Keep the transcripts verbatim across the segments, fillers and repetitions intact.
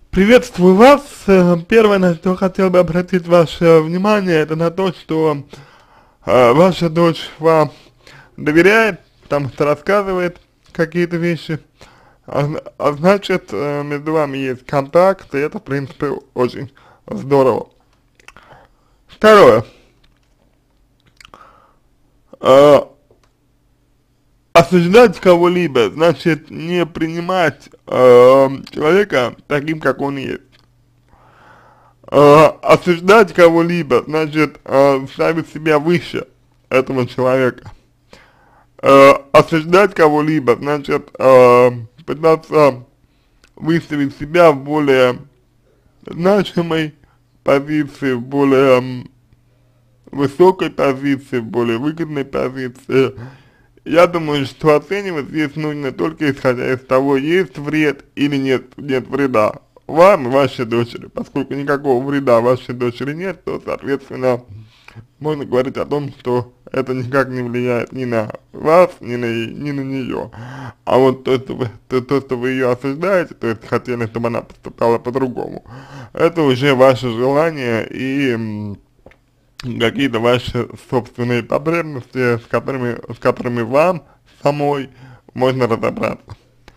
Приветствую вас. Э, Первое, на что хотел бы обратить ваше внимание, это на то, что э, ваша дочь вам доверяет, потому что рассказывает какие-то вещи, а, зн- а значит, э, между вами есть контакт, и это, в принципе, очень здорово. Второе. Э, Осуждать кого-либо, значит, не принимать э, человека таким, как он есть. Э, осуждать кого-либо, значит, э, ставить себя выше этого человека. Э, осуждать кого-либо, значит, э, пытаться выставить себя в более значимой позиции, в более м, высокой позиции, в более выгодной позиции. Я думаю, что оценивать здесь нужно только исходя из того, есть вред или нет, нет вреда вам и вашей дочери. Поскольку никакого вреда вашей дочери нет, то, соответственно, можно говорить о том, что это никак не влияет ни на вас, ни на, ни на нее. А вот то, что вы, то, то, что вы ее осуждаете, то есть хотели, чтобы она поступала по-другому, это уже ваше желание и м, какие-то ваши собственные потребности, с которыми, с которыми вам самой можно разобраться.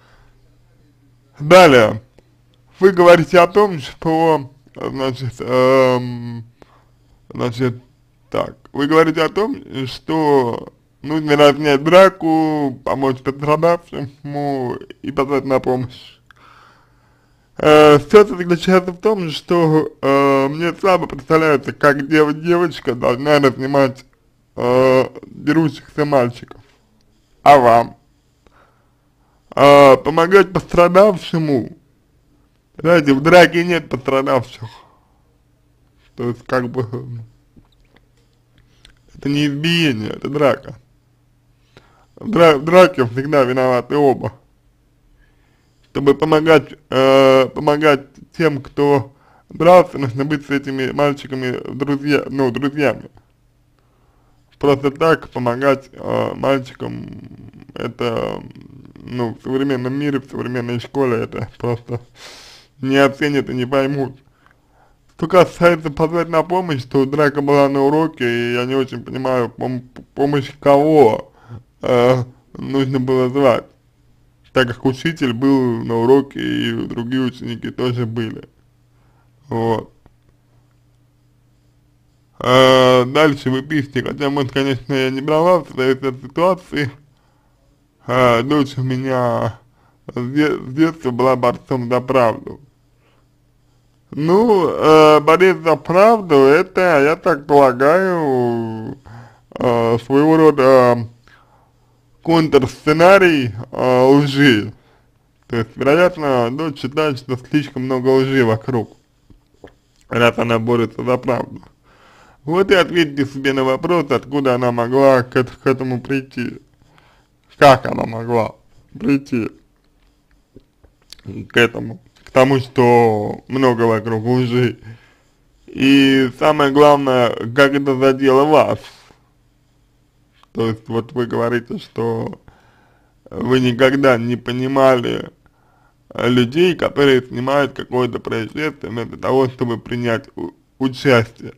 Далее, вы говорите о том, что, значит, эм, значит, так, вы говорите о том, что нужно разнять драку, помочь пострадавшему и позвать на помощь. Э, ситуация заключается в том, что э, мне слабо представляется, как дев девочка должна разнимать э, дерущихся мальчиков. А вам? Э, помогать пострадавшему. Знаете, в драке нет пострадавших. То есть, как бы, это не избиение, это драка. В, дра в драке всегда виноваты оба. Чтобы помогать, э, помогать тем, кто дрался, нужно быть с этими мальчиками друзья, ну, друзьями. Просто так помогать э, мальчикам, это, ну, в современном мире, в современной школе это просто не оценят и не поймут. Что касается позвать на помощь, то драка была на уроке, и я не очень понимаю, пом помощь кого э, нужно было звать, так как учитель был на уроке, и другие ученики тоже были. Вот. А, дальше вы пишете, хотя, может, конечно, я не брала в этой ситуации. А, дочь у меня с, де с детства была борцом за правду. Ну, э, борец за правду, это, я так полагаю, э, своего рода контрсценарий э, лжи. То есть, вероятно, дочь считает, что слишком много лжи вокруг, раз она борется за правду. Вот и ответьте себе на вопрос, откуда она могла к, к этому прийти. Как она могла прийти к этому, к тому, что много вокруг лжи. И самое главное, как это задело вас. То есть вот вы говорите, что вы никогда не понимали э, людей, которые снимают какое-то происшествие вместо того, чтобы принять у- участие.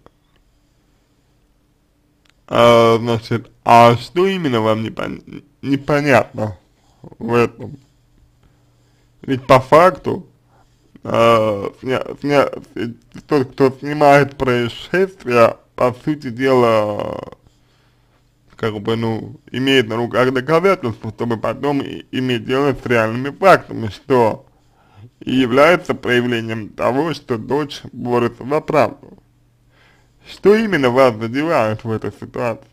А, значит, а что именно вам непон непонятно в этом? Ведь по факту, э, сня сня э, тот, кто снимает происшествие, по сути дела, как бы, ну, имеет на руках доказательства, чтобы потом и, иметь дело с реальными фактами, что и является проявлением того, что дочь борется за правду. Что именно вас задевает в этой ситуации?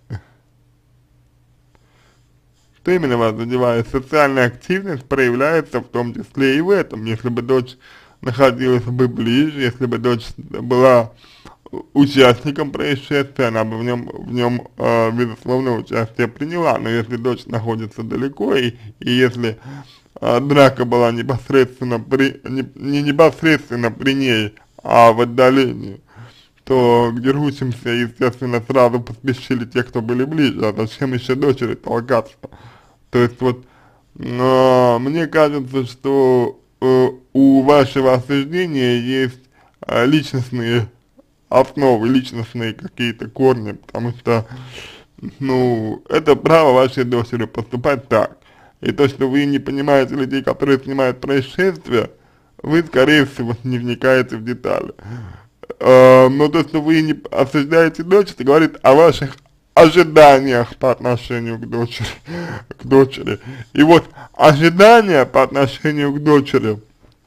Что именно вас задевает? Социальная активность проявляется в том числе и в этом. Если бы дочь находилась бы ближе, если бы дочь была участником происшествия, она бы в нем, в нем э, безусловно, участие приняла. Но если дочь находится далеко, и, и если э, драка была непосредственно при, не, не непосредственно при ней, а в отдалении, то к дерущимся, естественно, сразу поспешили те, кто были ближе, а зачем еще дочери толкаться? То есть вот, э, мне кажется, что э, у вашего осуждения есть э, личностные основы, личностные какие-то корни, потому что, ну, это право вашей дочери поступать так. И то, что вы не понимаете людей, которые снимают происшествия, вы, скорее всего, не вникаете в детали. Э, но то, что вы не осуждаете дочь, это говорит о ваших ожиданиях по отношению к дочери, к дочери. И вот ожидания по отношению к дочери,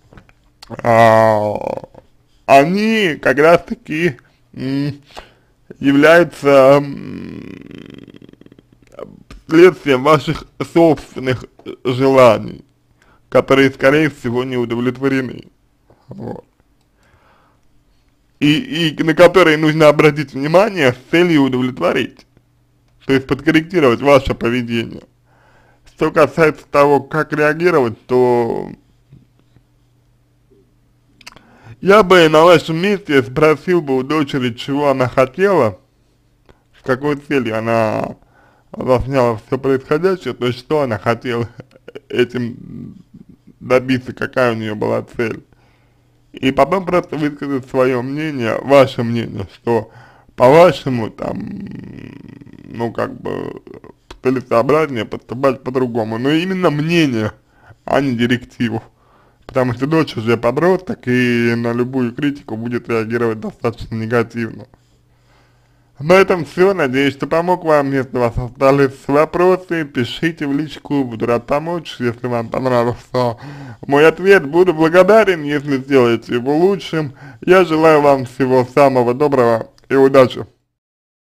а, они как раз таки м, являются м, следствием ваших собственных желаний, которые, скорее всего, не удовлетворены. Вот. И, и на которые нужно обратить внимание с целью удовлетворить, то есть подкорректировать ваше поведение. Что касается того, как реагировать, то я бы на вашем месте спросил бы у дочери, чего она хотела, с какой целью она засняла все происходящее, то есть что она хотела этим добиться, какая у нее была цель. И потом просто высказать свое мнение, ваше мнение, что по-вашему там, ну как бы целесообразнее поступать по-другому. Но именно мнение, а не директиву. Потому что дочь уже подросток и на любую критику будет реагировать достаточно негативно. На этом все. Надеюсь, что помог вам. Если у вас остались вопросы, пишите в личку, буду рад помочь. Если вам понравился мой ответ, буду благодарен, если сделаете его лучшим. Я желаю вам всего самого доброго и удачи.